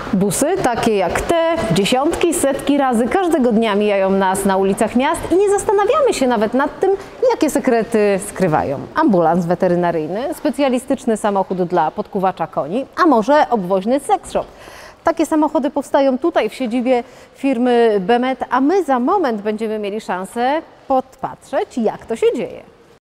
Busy, takie jak te, dziesiątki, setki razy każdego dnia mijają nas na ulicach miast i nie zastanawiamy się nawet nad tym, jakie sekrety skrywają. Ambulans weterynaryjny, specjalistyczny samochód dla podkuwacza koni, a może obwoźny sex shop. Takie samochody powstają tutaj w siedzibie firmy Bemet, a my za moment będziemy mieli szansę podpatrzeć, jak to się dzieje.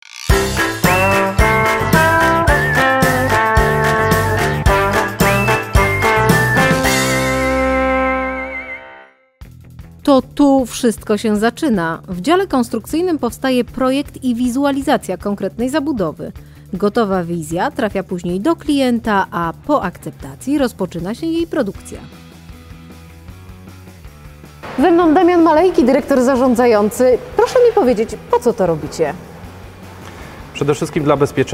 To tu wszystko się zaczyna. W dziale konstrukcyjnym powstaje projekt i wizualizacja konkretnej zabudowy. Gotowa wizja trafia później do klienta, a po akceptacji rozpoczyna się jej produkcja. Ze mną Damian Malejki, dyrektor zarządzający. Proszę mi powiedzieć, po co to robicie? Przede wszystkim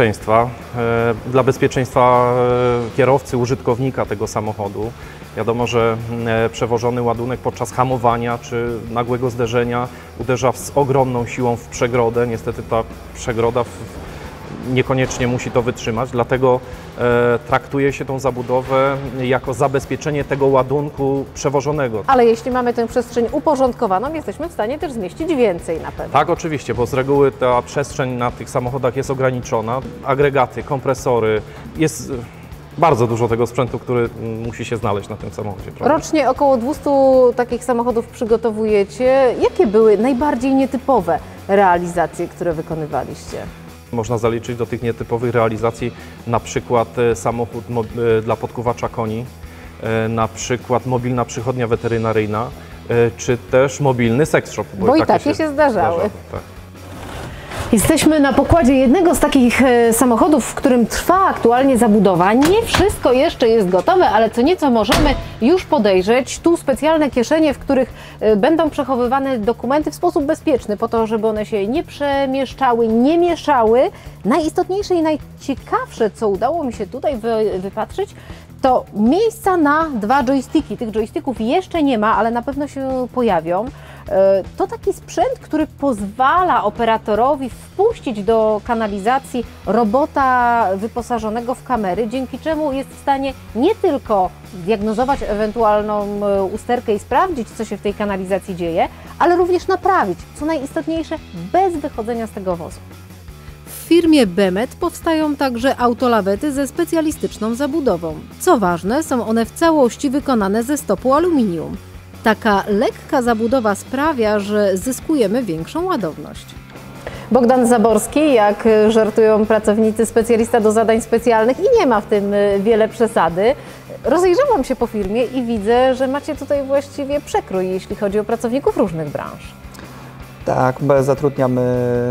dla bezpieczeństwa kierowcy, użytkownika tego samochodu. Wiadomo, że przewożony ładunek podczas hamowania czy nagłego zderzenia uderza z ogromną siłą w przegrodę. Niestety ta przegroda niekoniecznie musi to wytrzymać, dlatego traktuje się tą zabudowę jako zabezpieczenie tego ładunku przewożonego. Ale jeśli mamy tę przestrzeń uporządkowaną, jesteśmy w stanie też zmieścić więcej na pewno. Tak, oczywiście, bo z reguły ta przestrzeń na tych samochodach jest ograniczona. Agregaty, kompresory, jest bardzo dużo tego sprzętu, który musi się znaleźć na tym samochodzie. Prawda? Rocznie około 200 takich samochodów przygotowujecie. Jakie były najbardziej nietypowe realizacje, które wykonywaliście? Można zaliczyć do tych nietypowych realizacji na przykład samochód dla podkuwacza koni, na przykład mobilna przychodnia weterynaryjna, czy też mobilny sex shop. Bo i takie się zdarzały. Tak. Jesteśmy na pokładzie jednego z takich samochodów, w którym trwa aktualnie zabudowa. Nie wszystko jeszcze jest gotowe, ale co nieco możemy już podejrzeć. Tu specjalne kieszenie, w których będą przechowywane dokumenty w sposób bezpieczny, po to, żeby one się nie przemieszczały, nie mieszały. Najistotniejsze i najciekawsze, co udało mi się tutaj wypatrzyć, to miejsca na 2 joysticki. Tych joysticków jeszcze nie ma, ale na pewno się pojawią. To taki sprzęt, który pozwala operatorowi wpuścić do kanalizacji robota wyposażonego w kamery, dzięki czemu jest w stanie nie tylko diagnozować ewentualną usterkę i sprawdzić, co się w tej kanalizacji dzieje, ale również naprawić, co najistotniejsze, bez wychodzenia z tego wozu. W firmie Bemet powstają także autolawety ze specjalistyczną zabudową. Co ważne, są one w całości wykonane ze stopu aluminium. Taka lekka zabudowa sprawia, że zyskujemy większą ładowność. Bogdan Zaborski, jak żartują pracownicy, specjalista do zadań specjalnych i nie ma w tym wiele przesady. Rozejrzałam się po firmie i widzę, że macie tutaj właściwie przekrój, jeśli chodzi o pracowników różnych branż. Tak, zatrudniamy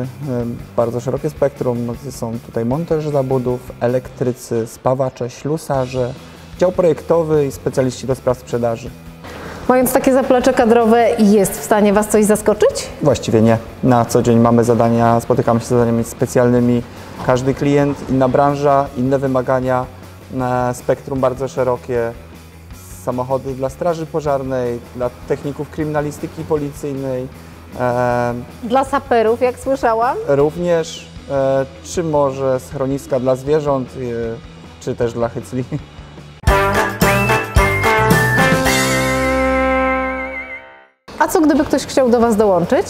bardzo szerokie spektrum. Są tutaj monterzy zabudów, elektrycy, spawacze, ślusarze, dział projektowy i specjaliści do spraw sprzedaży. Mając takie zaplecze kadrowe, jest w stanie Was coś zaskoczyć? Właściwie nie. Na co dzień mamy zadania, spotykamy się z zadaniami specjalnymi. Każdy klient, inna branża, inne wymagania, spektrum bardzo szerokie. Samochody dla straży pożarnej, dla techników kryminalistyki policyjnej. Dla saperów, jak słyszałam? Również, czy może schroniska dla zwierząt, czy też dla hycli. A co gdyby ktoś chciał do Was dołączyć?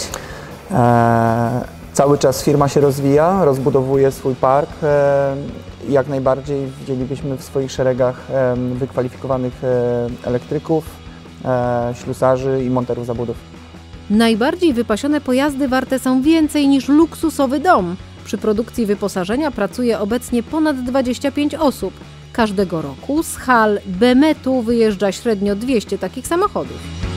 Cały czas firma się rozwija, rozbudowuje swój park. Jak najbardziej widzielibyśmy w swoich szeregach wykwalifikowanych elektryków, ślusarzy i monterów zabudów. Najbardziej wypasione pojazdy warte są więcej niż luksusowy dom. Przy produkcji wyposażenia pracuje obecnie ponad 25 osób. Każdego roku z hal Bemetu wyjeżdża średnio 200 takich samochodów.